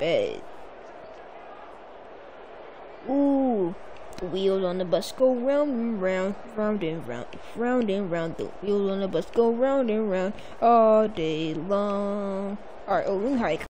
bed. Ooh, the wheels on the bus go round and round, round and round, round and round. The wheels on the bus go round and round all day long. Alright, oh, hike.